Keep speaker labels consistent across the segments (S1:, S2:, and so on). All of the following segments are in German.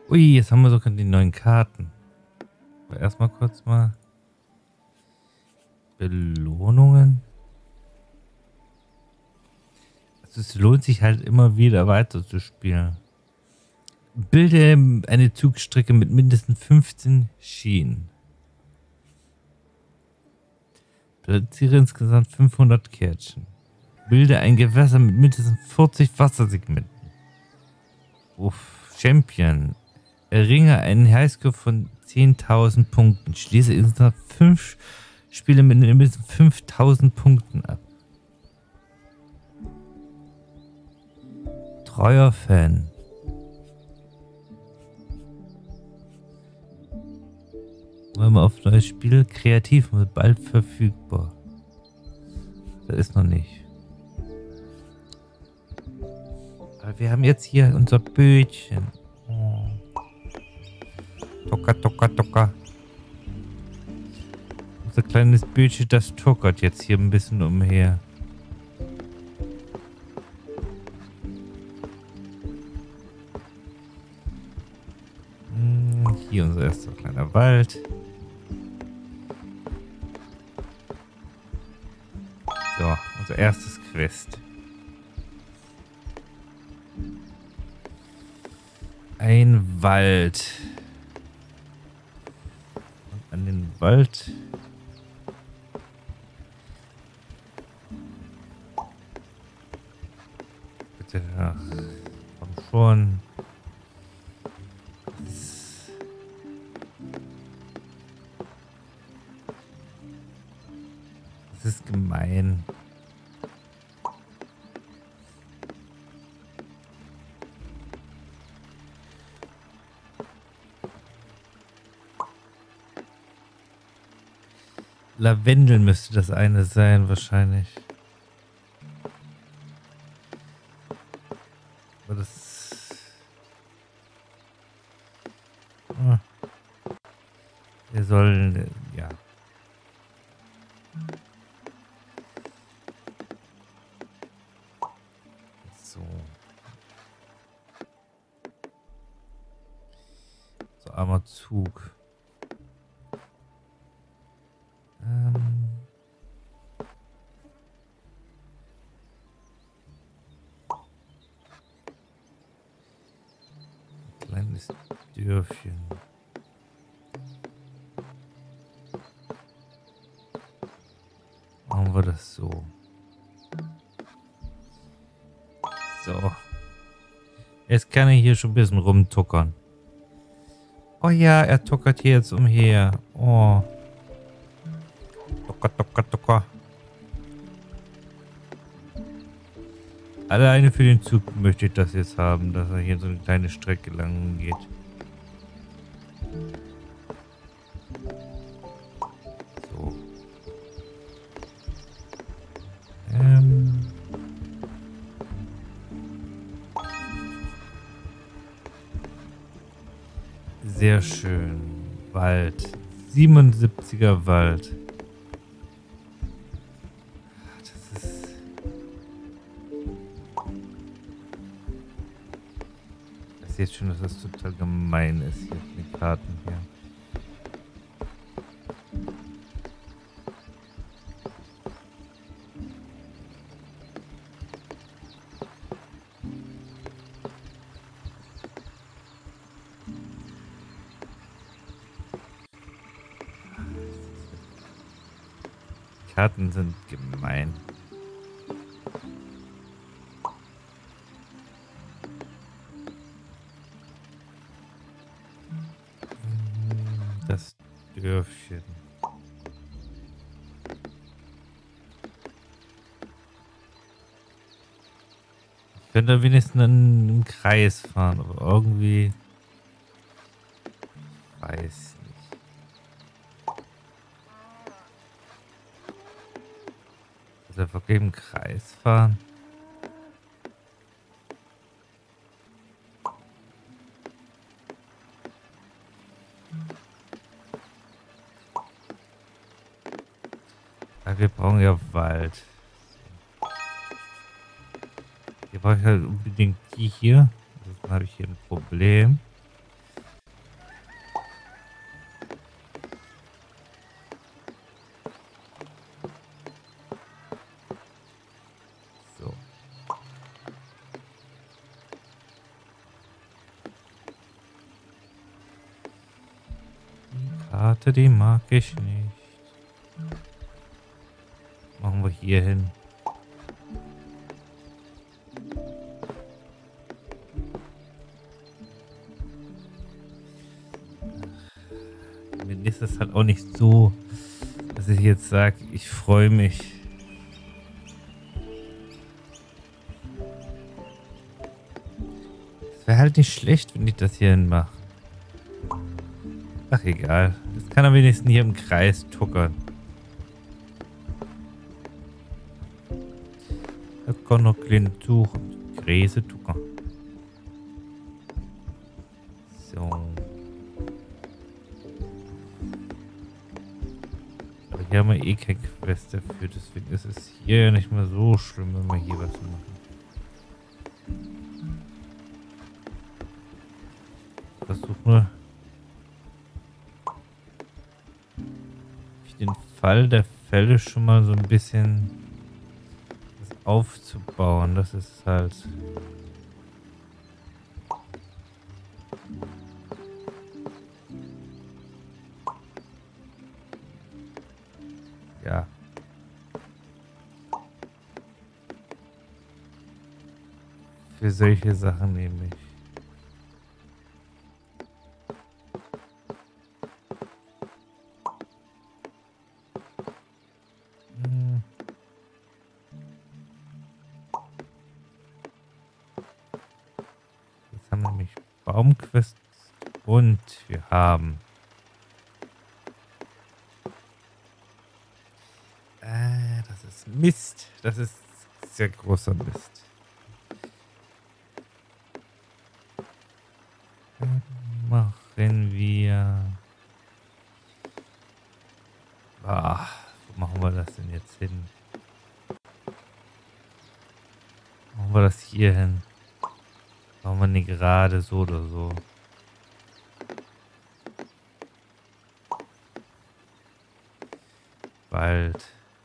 S1: Ui, jetzt haben wir sogar die neuen Karten. Aber erstmal kurz mal Belohnungen. Also es lohnt sich halt immer wieder weiter zu spielen. Bilde eine Zugstrecke mit mindestens 15 Schienen. Platziere insgesamt 500 Kärtchen. Bilde ein Gewässer mit mindestens 40 Wassersegmenten. Uff, Champion. Erringe einen Highscore von 10.000 Punkten. Schließe insgesamt 5 Spiele mit mindestens 5.000 Punkten ab. Treuer Fan. Wollen wir auf neues Spiel? Kreativ wird bald verfügbar. Das ist noch nicht. Aber wir haben jetzt hier unser Bötchen. Oh. Tocker, tocker, tocker. Unser kleines Bötchen, das tuckert jetzt hier ein bisschen umher. Hier unser erster kleiner Wald. So, unser erstes Quest. Ein Wald. Und an den Wald. Bitte, ach, komm schon. Das ist gemein. Lavendel müsste das eine sein, wahrscheinlich. Aber das... Ah. Wir sollen... Ja. So. So, armer Zug. Kleines Dörfchen. Machen wir das so. So. Jetzt kann er hier schon ein bisschen rumtuckern. Oh ja, er tuckert hier jetzt umher. Oh. Tucker, tucker, tucker. Alleine für den Zug möchte ich das jetzt haben, dass er hier so eine kleine Strecke lang geht. So. Sehr schön. Wald. 77er Wald. Jetzt schon, dass das total gemein ist hier auf den Karten hier. Die Karten sind gemein. Das Dörfchen. Ich könnte wenigstens einen Kreis fahren, aber irgendwie weiß nicht. Also einfach im Kreis fahren. Wir brauchen ja Wald. Hier brauche ich halt unbedingt die hier. Ansonsten habe ich hier ein Problem. Karte, die mag ich nicht. Machen wir hier hin. Mir ist es halt auch nicht so, dass ich jetzt sage, ich freue mich. Es wäre halt nicht schlecht, wenn ich das hier hin mache. Ach egal. Jetzt kann er wenigstens hier im Kreis tuckern. Da kann noch kleine Tuch und Gräse tuckern. So. Aber hier haben wir eh keine Quest dafür, deswegen ist es hier ja nicht mehr so schlimm, wenn wir hier was machen. Versuch nur, den Fall der Fälle schon mal so ein bisschen das aufzubauen. Das ist halt... Ja. Für solche Sachen nämlich. Jetzt haben wir nämlich Baumquest und wir haben das ist Mist. Das ist sehr großer Mist. Machen wir... wo machen wir das denn jetzt hin? Machen wir das hier hin? Machen wir nicht gerade so oder so? Wald.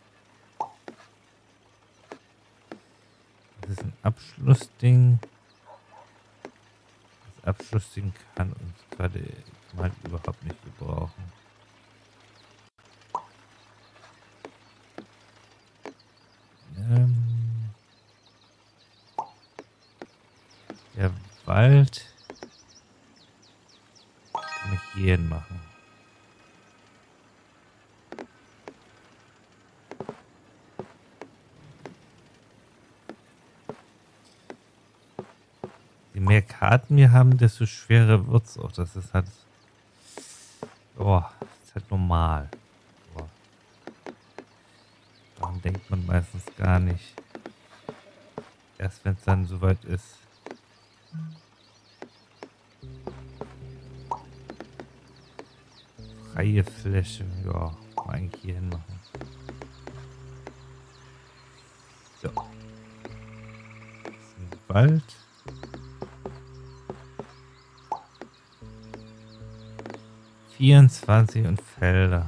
S1: Das ist ein Abschlussding. Das Abschlussding kann uns gerade mal überhaupt nicht gebrauchen. Der Wald kann ich hier hin machen. Je mehr Karten wir haben, desto schwerer wird es auch. Das ist halt... Oh, das ist halt normal. Oh. Daran denkt man meistens gar nicht. Erst wenn es dann soweit ist. Freie Fläche. Ja, kann man eigentlich hier hin machen. So. Das ist ein Wald. Und Felder.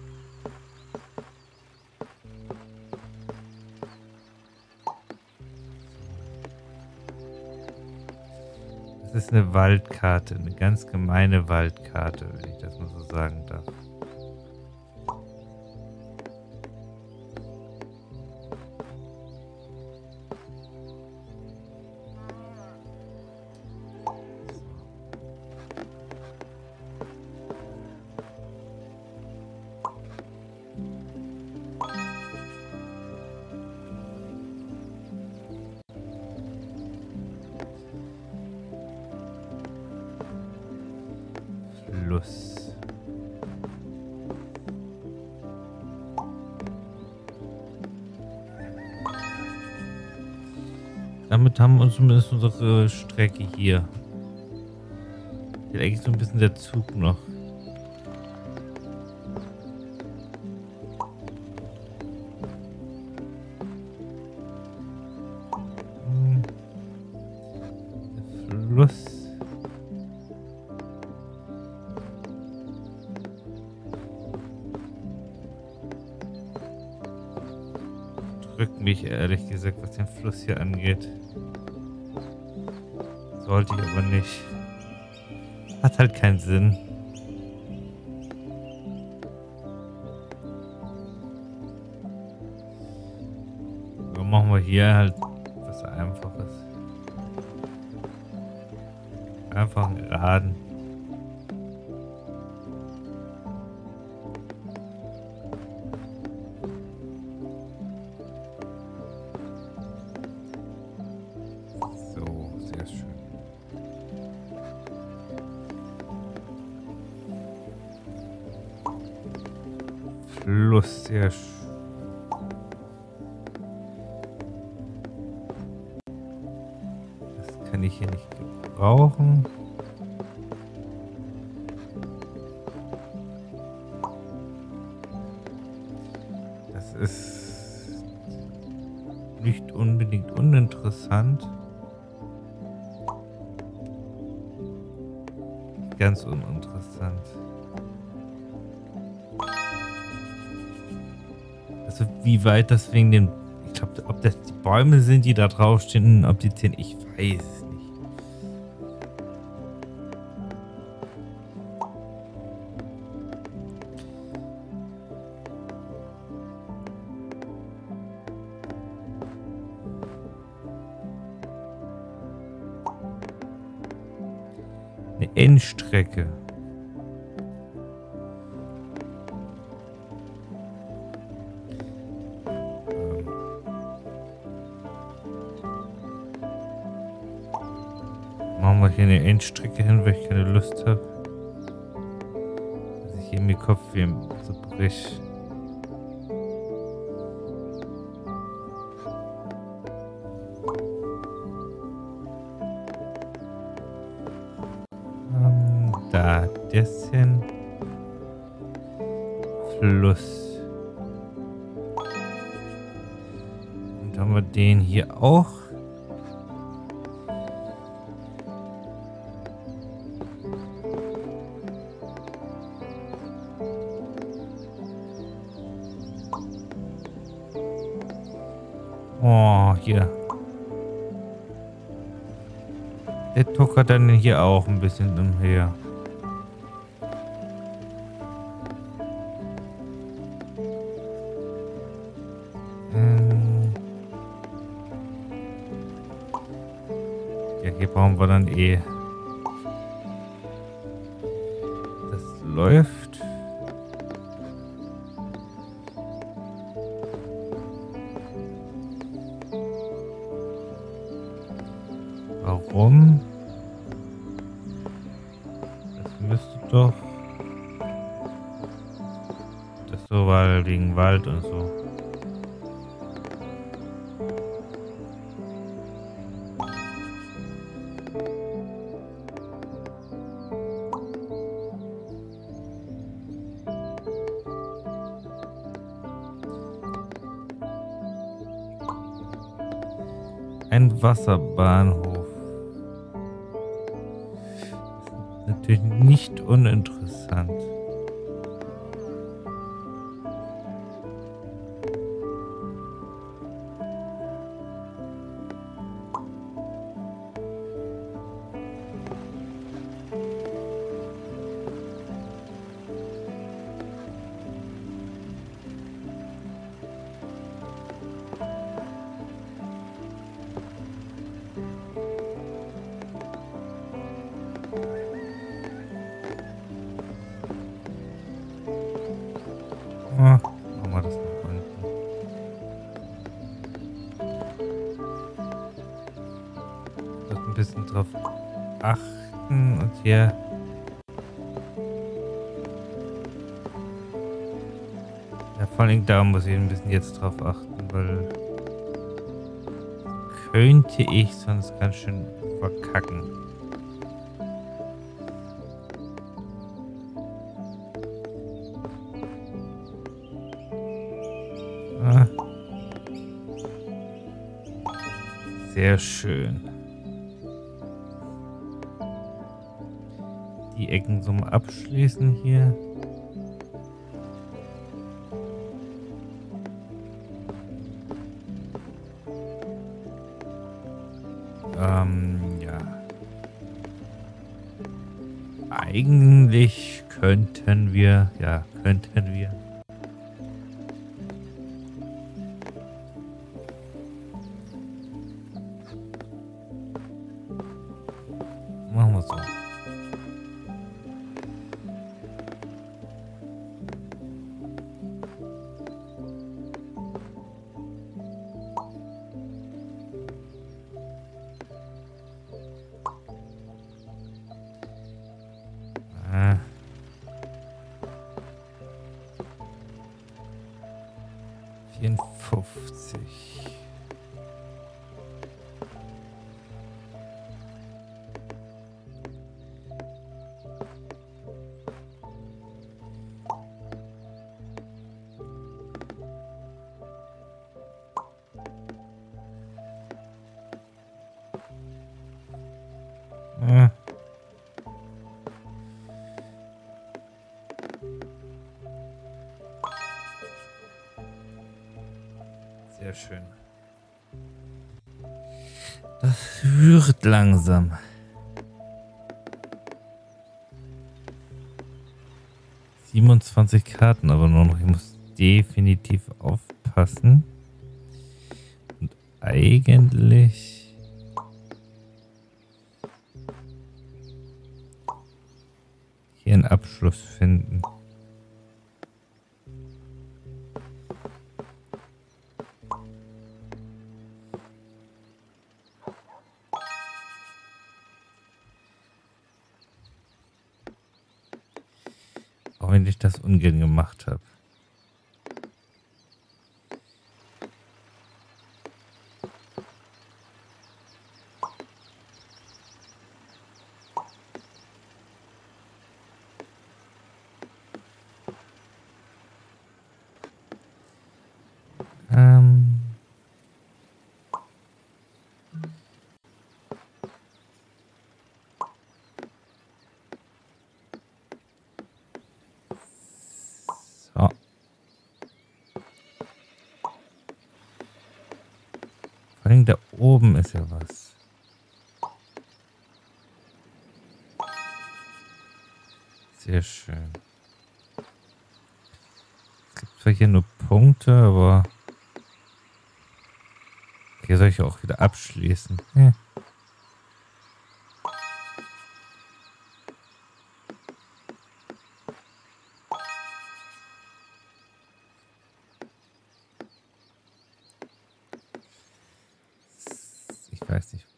S1: Das ist eine Waldkarte, eine ganz gemeine Waldkarte, wenn ich das mal so sagen darf. Fluss. Damit haben wir zumindest unsere Strecke hier. Hier eigentlich so ein bisschen der Zug noch. Der Fluss. Drückt mich ehrlich gesagt, was den Fluss hier angeht. Sollte ich aber nicht. Hat halt keinen Sinn. hier halt was Einfaches. Einfach ein Raden. So, sehr schön. Fluss, sehr schön. Das kann ich hier nicht gebrauchen. Das ist nicht unbedingt uninteressant. Ganz uninteressant. Also wie weit das wegen den... Ich glaube, ob das die Bäume sind, die da draufstehen, ob die 10... Ich weiß es nicht. Eine Endstrecke. Machen wir hier eine Endstrecke hin, weil ich keine Lust habe. Dass ich hier mir Kopf weh so brech. Da, das hin. Fluss. Und haben wir den hier auch. Oh, hier. Der tuckert dann hier auch ein bisschen umher. Ja, hier brauchen wir dann eh. Das läuft. Warum? Das müsste doch... Das so, weil wegen Wald und so. Ein Wasserbahnhof. Natürlich nicht uninteressant. Ah, machen wir das nach unten. Muss ein bisschen drauf achten und hier. Ja, vor allem da muss ich ein bisschen jetzt drauf achten, weil könnte ich sonst ganz schön verkacken. Ah. Sehr schön. Die Ecken so mal abschließen hier. Ja. Eigentlich könnten wir, Machen wir so. Ah. Ah. Sehr schön. Das wird langsam. ...27 Karten, aber nur noch. Ich muss definitiv aufpassen. Und eigentlich... hier einen Abschluss finden. Auch wenn ich das ungern gemacht habe. So. Vor allem da oben ist ja was. Sehr schön. Es gibt zwar hier nur Punkte, aber... Hier soll ich auch wieder abschließen. Ja. Ich weiß nicht.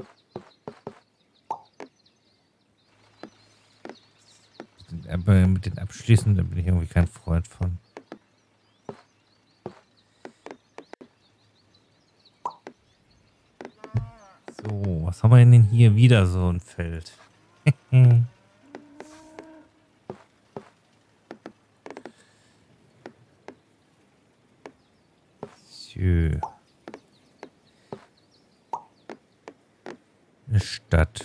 S1: Aber mit den Abschließen, da bin ich irgendwie kein Freund von. So, was haben wir denn hier? Wieder so ein Feld. Eine Stadt.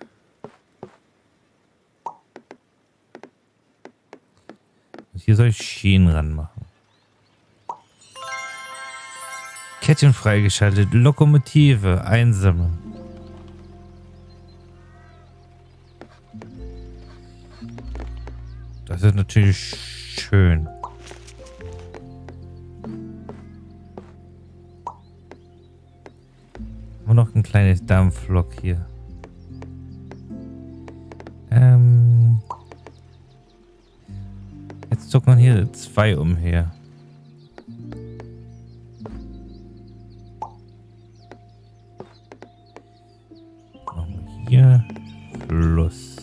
S1: Und hier soll ich Schienen ranmachen. Kettchen freigeschaltet. Lokomotive einsammeln. Das ist natürlich schön. Immer noch ein kleines Dampflok hier. Jetzt zuckt man hier 2 umher. Machen wir hier Plus.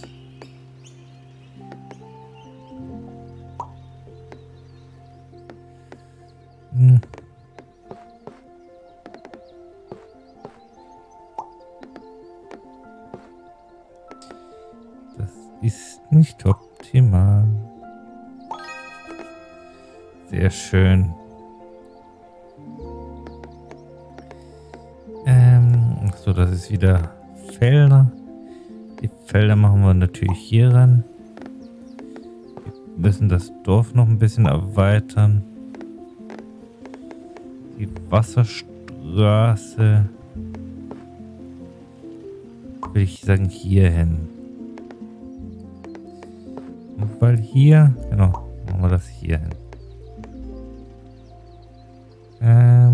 S1: Das ist nicht optimal. Sehr schön. So, das ist wieder Felder. Die Felder machen wir natürlich hier ran. Wir müssen das Dorf noch ein bisschen erweitern. Die Wasserstraße will ich sagen hier hin. Und weil hier, genau, machen wir das hier hin.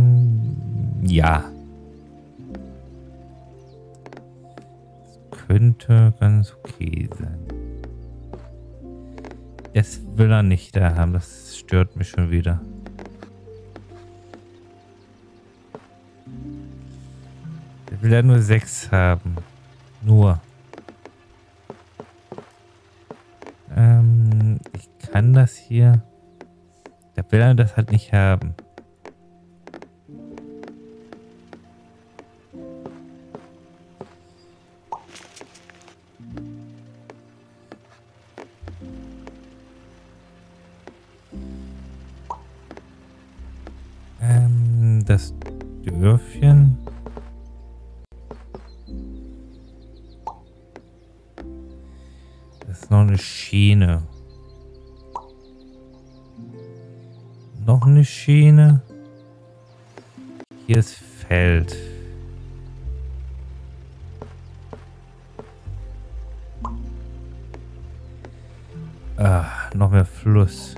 S1: Ja. Das könnte könnte ganz okay sein. Das will er nicht da haben. Das stört mich schon wieder. Der will ja nur 6 haben. Nur. Ich kann das hier. Da will er das halt nicht haben. Das Dörfchen. Das ist noch eine Schiene. Noch eine Schiene. Hier ist Feld. Noch mehr Fluss.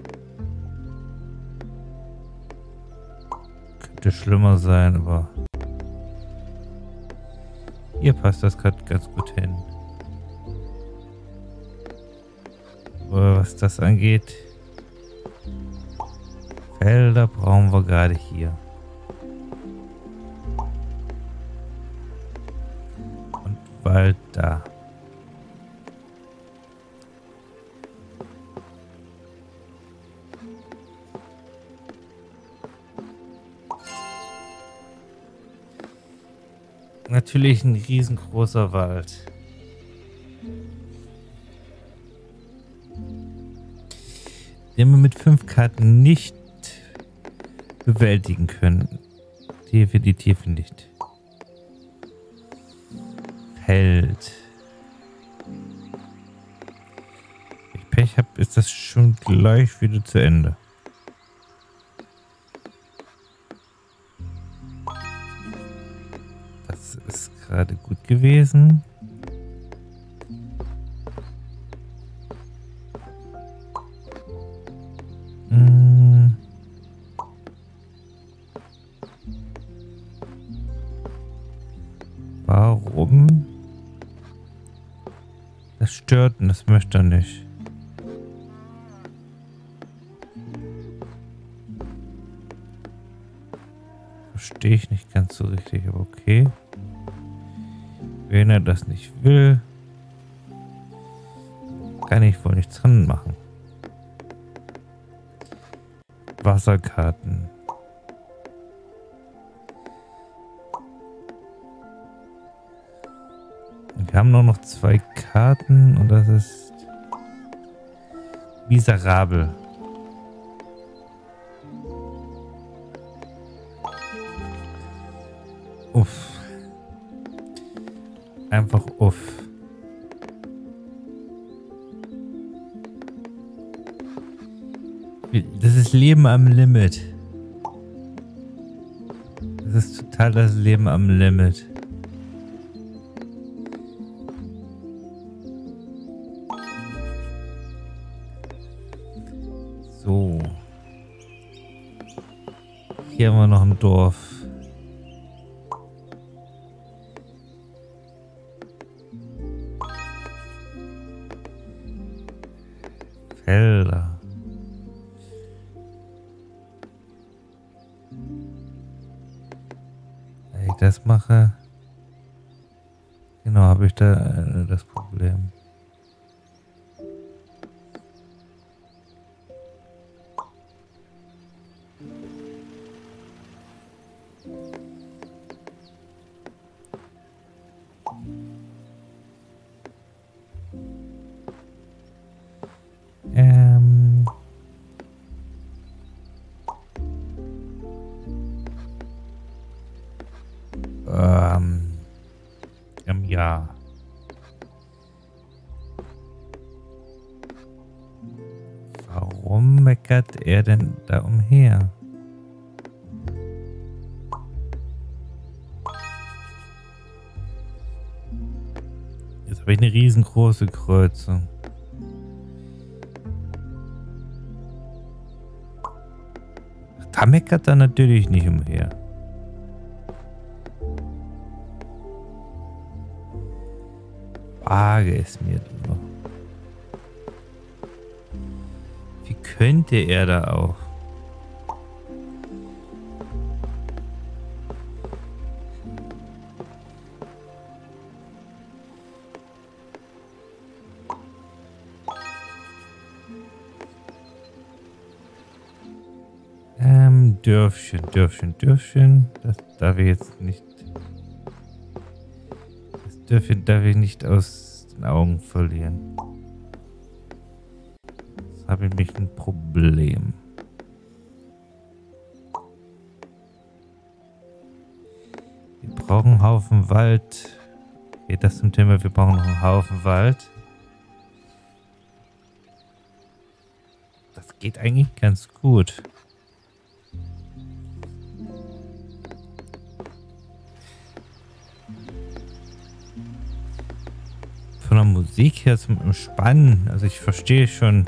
S1: Könnte schlimmer sein, aber hier passt das gerade ganz gut hin. Aber was das angeht, Felder brauchen wir gerade hier. Und Wald da. Natürlich ein riesengroßer Wald. Den wir mit 5 Karten nicht bewältigen können. Definitiv nicht. Feld. Wenn ich Pech habe, ist das schon gleich wieder zu Ende. Das ist gerade gut gewesen. Warum? Das stört und das möchte er nicht. Verstehe ich nicht ganz so richtig, aber okay. Wenn er das nicht will, kann ich wohl nichts dran machen. Wasserkarten. Wir haben nur noch 2 Karten und das ist miserabel. Uff. Einfach uff. Das ist Leben am Limit. Das ist total das Leben am Limit. So. Hier haben wir noch ein Dorf. Felder. Wenn ich das mache, genau, habe ich da das Problem. Ja. Warum meckert er denn da umher? Jetzt habe ich eine riesengroße Kreuzung. Da meckert er natürlich nicht umher. Frage ist mir nur, wie könnte er da auch? Dürfchen. Das darf ich jetzt nicht. Das Dürfchen darf ich nicht aus den Augen verlieren. Jetzt habe ich nämlich ein Problem. Wir brauchen einen Haufen Wald. Geht das zum Thema, wir brauchen noch einen Haufen Wald. Das geht eigentlich ganz gut. Von der Musik her zum Entspannen. Also ich verstehe schon.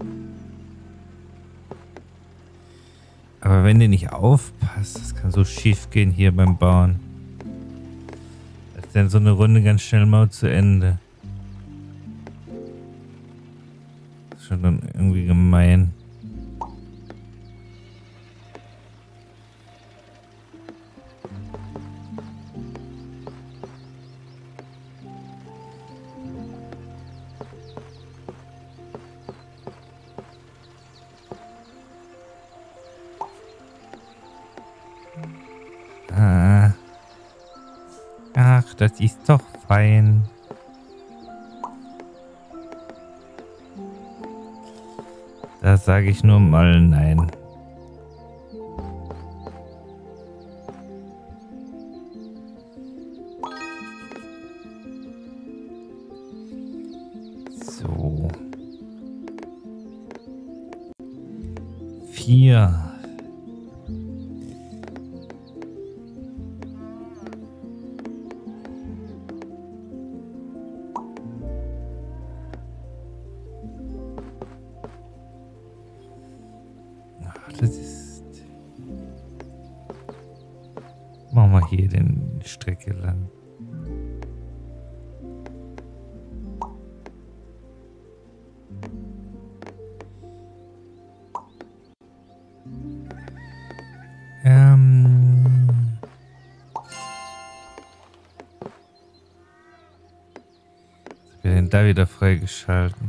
S1: Aber wenn du nicht aufpasst, das kann so schief gehen hier beim Bauen. Da ist dann so eine Runde ganz schnell mal zu Ende. Das ist schon dann irgendwie gemein. Ach, das ist doch fein. Da sage ich nur mal nein. So. 4. Das ist. Machen wir hier die Strecke lang. Was wird denn da wieder freigeschalten?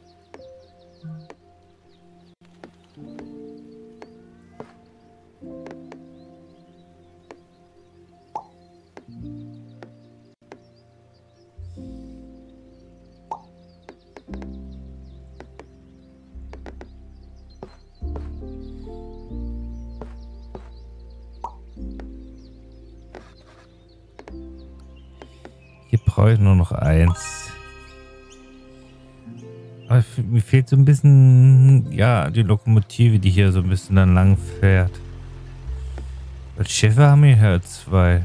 S1: Hier brauche ich nur noch eins. Aber mir fehlt so ein bisschen, ja, die Lokomotive, die hier so ein bisschen dann lang fährt. Als Schiffe haben wir hier 2.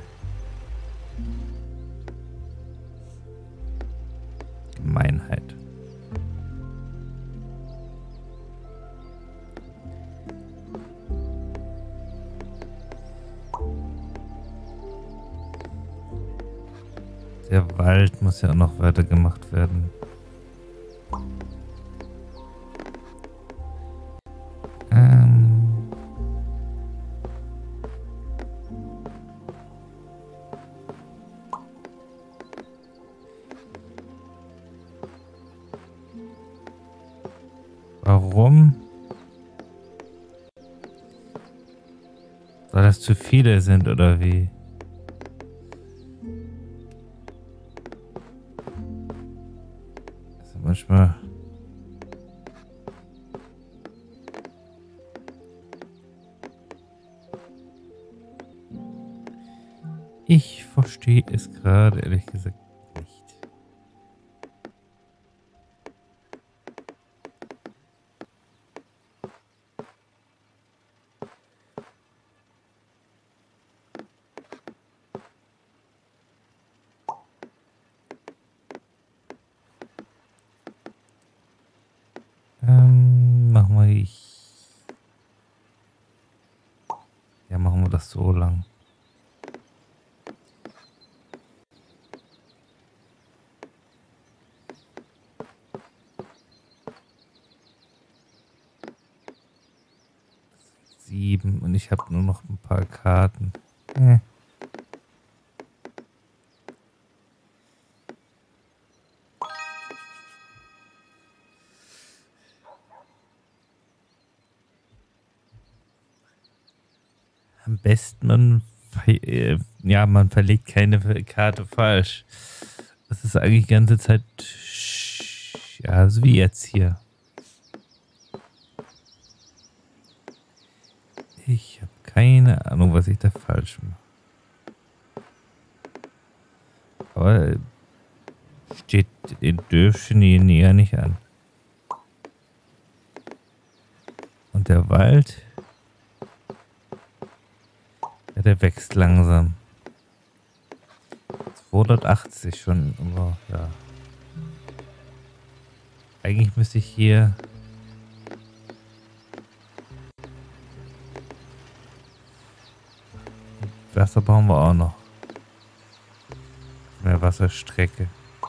S1: Gemeinheit. Der Wald muss ja auch noch weiter gemacht werden. Warum? Weil das zu viele sind oder wie? Also manchmal. Ich verstehe es gerade ehrlich gesagt nicht. Machen wir ja, machen wir das so lang. 7 und ich habe nur noch ein paar Karten. Am besten man verlegt keine Karte falsch. Das ist eigentlich die ganze Zeit, ja, so wie jetzt hier. Ich habe keine Ahnung, was ich da falsch mache. Aber steht in Dörfchen ja nicht an. Und der Wald, ja, der wächst langsam. 280 schon, aber ja. Eigentlich müsste ich hier Wasser brauchen wir auch noch. Mehr Wasserstrecke.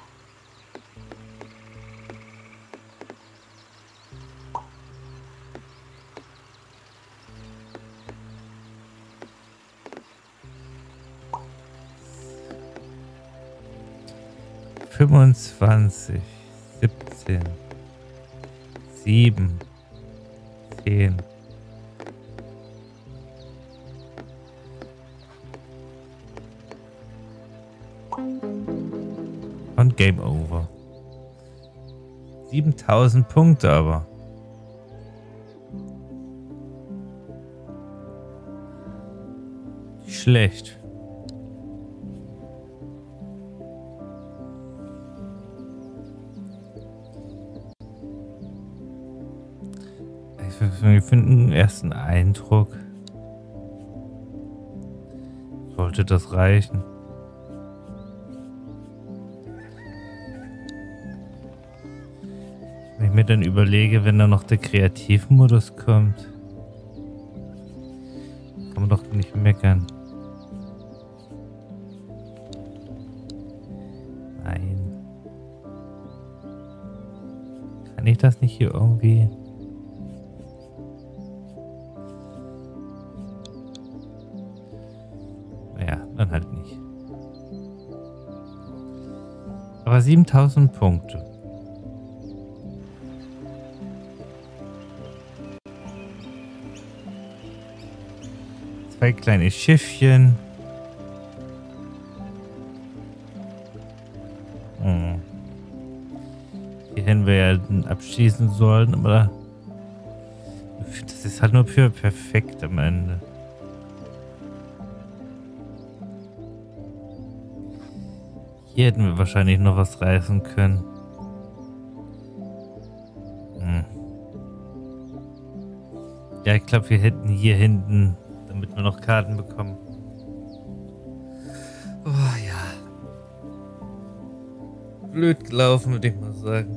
S1: ...25, 17, 7, 10. Und Game Over. 7000 Punkte aber. Nicht schlecht. Wir finden einen ersten Eindruck. Sollte das reichen? Wenn ich mir dann überlege, wenn da noch der Kreativmodus kommt, kann man doch nicht meckern. Nein. Kann ich das nicht hier irgendwie... Dann halt nicht. Aber 7000 Punkte. Zwei kleine Schiffchen. Hier hätten wir ja abschließen sollen, aber das ist halt nur für perfekt am Ende. Hier hätten wir wahrscheinlich noch was reißen können. Ja, ich glaube, wir hätten hier hinten, damit wir noch Karten bekommen. Oh ja. Blöd gelaufen, würde ich mal sagen.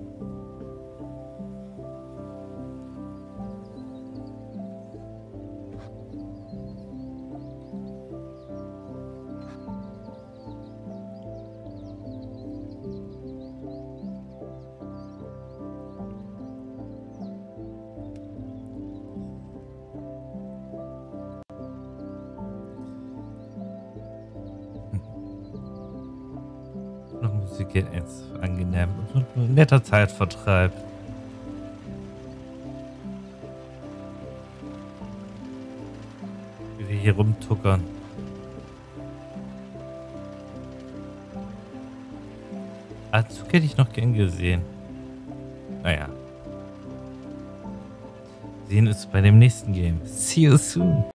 S1: Musik ist angenehm und ein netter Zeitvertreib. Wie wir hier rumtuckern. Anzug hätte ich noch gern gesehen. Naja. Sehen uns bei dem nächsten Game. See you soon.